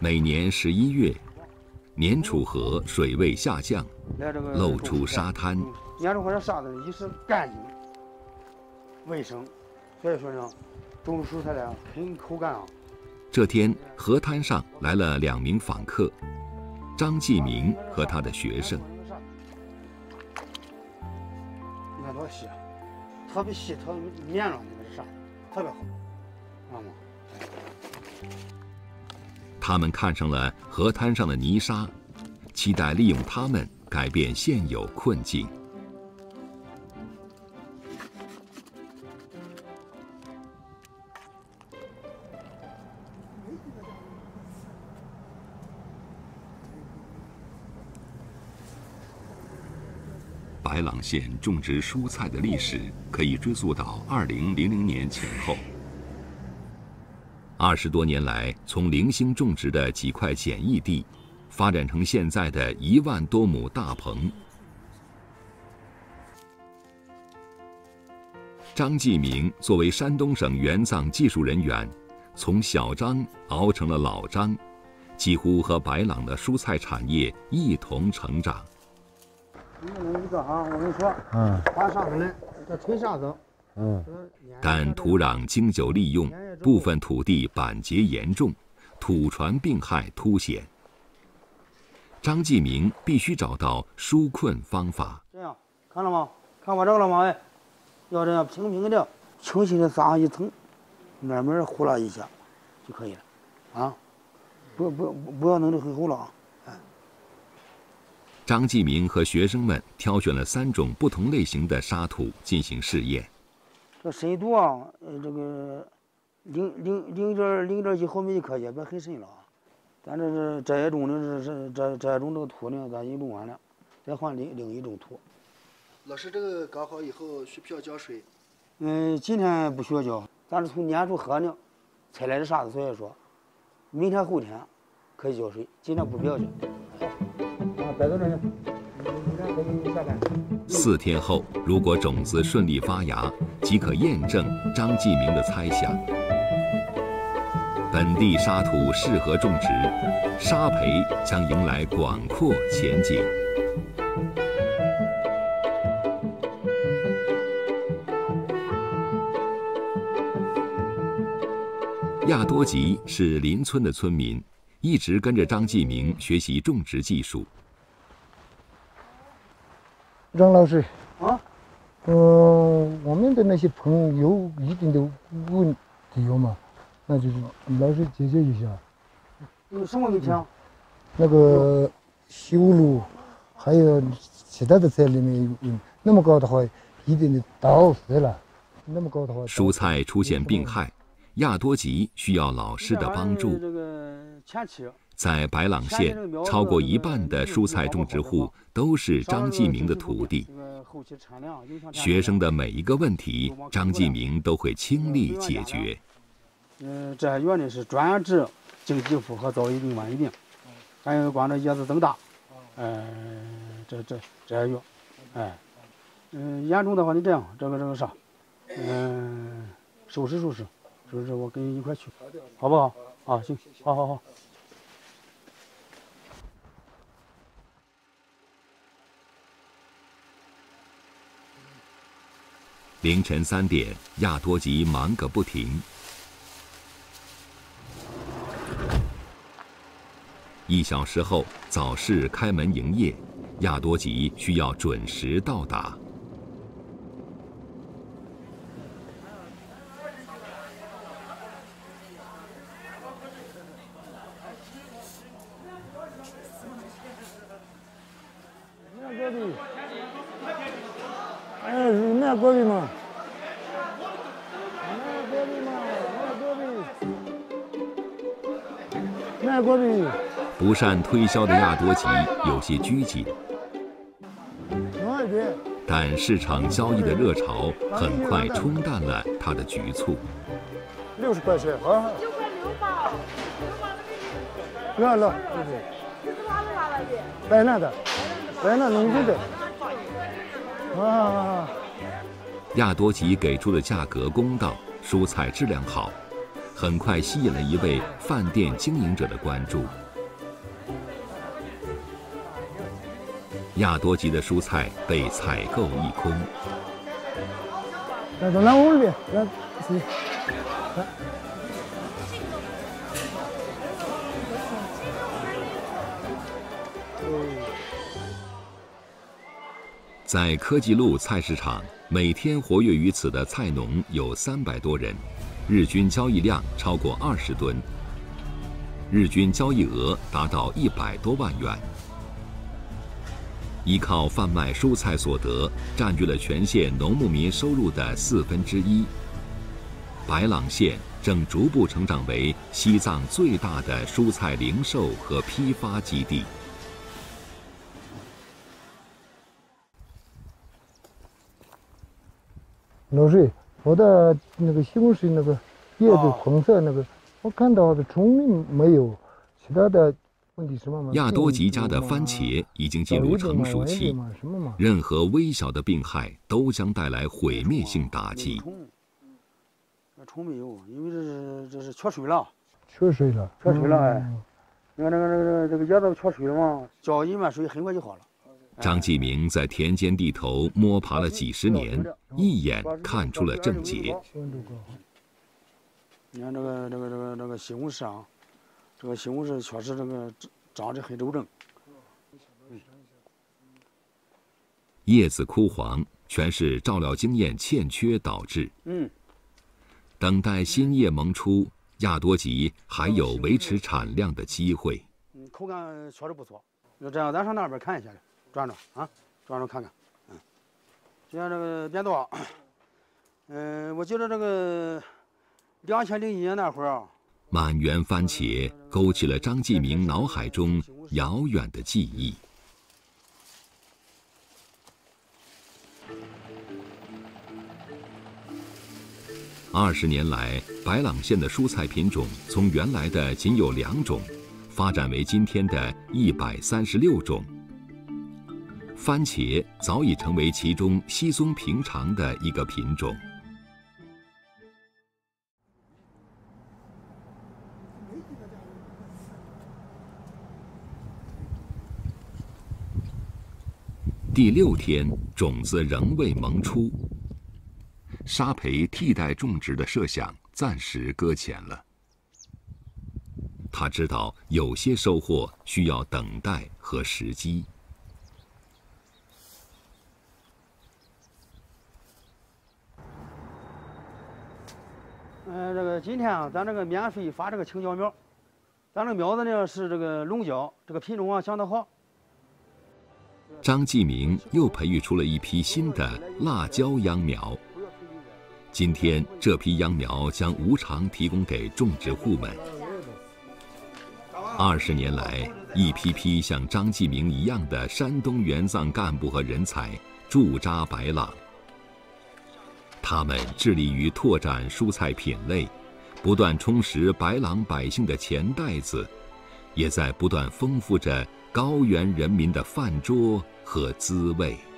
每年11月，年楚河水位下降，露出沙滩。 年楚河的沙子一是干净、卫生，所以说呢，种蔬菜呢很口感啊。 这天，河滩上来了2名访客，张继明和他的学生。 你看多细，特别细，特别绵软，那个沙，特别好，知道吗？ 他们看上了河滩上的泥沙，期待利用它们改变现有困境。白朗县种植蔬菜的历史可以追溯到2000年前后。20多年来，从零星种植的几块简易地，发展成现在的1万多亩大棚。张继明作为山东省援藏技术人员，从小张熬成了老张，几乎和白朗的蔬菜产业一同成长。 一个啊，我跟你说，把沙子来，这吹沙子。 但土壤经久利用，部分土地板结严重，土传病害凸显。张继明必须找到纾困方法。 这样看了吗？看我这个了吗？哎，要这样平平的、清晰的撒上一层，慢慢糊拉一下就可以了，啊，不要弄得很厚了啊。 张继明和学生们挑选了3种不同类型的沙土进行试验。 这深度啊，这个0.1毫米就可以，别很深了啊。咱这一种的这种这个土呢，咱已经种完了，再换另一种土。 老师，这个搞好以后需不需要浇水？ 今天不需要浇，咱是从年初河呢采来的沙子，所以说明天后天可以浇水，今天不必要浇。好，摆到这里，你看给你下班。 4天后，如果种子顺利发芽，即可验证张继明的猜想。本地沙土适合种植，沙培将迎来广阔前景。亚多吉是邻村的村民，一直跟着张继明学习种植技术。 张老师啊， 我们的那些棚有一定的问题有吗？那就是老师解决一下。 有什么问题啊？ 那个修路，还有其他的菜里面有那么高的话，一定得倒死了。那么高的话， 蔬菜出现病害，亚多吉需要老师的帮助。在白朗县，超过1半的蔬菜种植户都是张继明的徒弟。学生的每一个问题，张继明都会倾力解决。 这园呢是专治茎肌肤和早一病晚一病，还有光这叶子增大，这些药，严重的话你这样，这个啥，收拾，我跟你一块去，好不好？啊，行，好。 凌晨3点，亚多吉忙个不停。1小时后，早市开门营业，亚多吉需要准时到达。 那隔壁嘛，那隔壁。 不善推销的亚多吉有些拘谨，但市场交易的热潮很快冲淡了他的局促。 60块钱啊！9块6包，6包。白那的，白那农村的。 亚多吉给出的价格公道，蔬菜质量好， 很快吸引了一位饭店经营者的关注。亚多吉的蔬菜被采购一空。 来屋里，来， 在科技路菜市场，每天活跃于此的菜农有300多人，日均交易量超过20吨，日均交易额达到100多万元。依靠贩卖蔬菜所得，占据了全县农牧民收入的1/4。白朗县正逐步成长为西藏最大的蔬菜零售和批发基地。 老师，我的那个西红柿那个叶子红色那个，我看到的虫鸣没有，其他的问题什么？ 亚多吉家的番茄已经进入成熟期，任何微小的病害都将带来毁灭性打击。 虫没有，因为这是缺水了。 缺水了， 哎！你看这个叶子缺水了嘛，浇一满水很快就好了。 张继明在田间地头摸爬了几10年，一眼看出了症结。 你看这个西红柿啊，这个西红柿确实这个长得很周正。 叶子枯黄，全是照料经验欠缺导致。等待新叶萌出，亚多吉还有维持产量的机会。 口感确实不错。就这样，咱上那边看一下去。转看看，就像这个变道，我记得这个2001年那会儿啊， 满园番茄勾起了张继明脑海中遥远的记忆。20年来，白朗县的蔬菜品种从原来的仅有2种，发展为今天的136种。番茄早已成为其中稀松平常的一个品种。第6天，种子仍未萌出，沙培替代种植的设想暂时搁浅了。他知道有些收获需要等待和时机。 这个今天啊，咱这个免费发这个青椒苗，咱这个苗子呢是这个龙椒，这个品种啊相当好。 张继明又培育出了一批新的辣椒秧苗。今天这批秧苗将无偿提供给种植户们。20年来，一批批像张继明一样的山东援藏干部和人才驻扎白朗。他们致力于拓展蔬菜品类，不断充实白朗百姓的钱袋子，也在不断丰富着高原人民的饭桌和滋味。